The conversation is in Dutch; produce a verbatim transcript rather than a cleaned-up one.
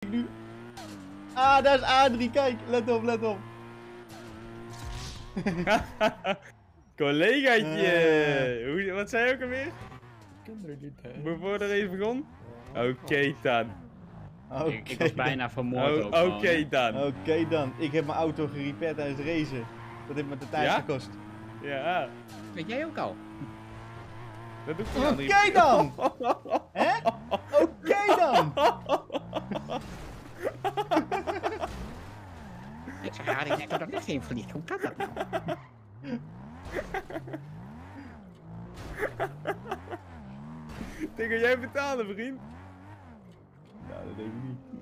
nu. Ah, daar is Adrie, kijk. Let op, let op. Collegaatje! Uh. Hoe, wat zei je ook alweer? Voor er even begon? Oké okay, dan. Okay. Ik, ik was bijna vermoord oh, ook. Oké okay, dan. Oké okay, dan. Ik heb mijn auto gerepaired tijdens het racen. Dat heeft me de tijd ja? gekost. Ja. Weet jij ook al? Dat doe ik Oké okay, dan! Hè? Oké okay, dan! Ik zeg, ja, ik denk dat er echt geen vliegt. Hoe kan dat nou? Denk jij betalen, vriend? Nou, dat denk ik niet.